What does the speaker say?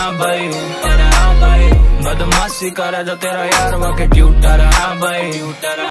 हाँ भाई बदमाशी करे जो तेरा यार वाके ट्यूटर, हाँ भाई।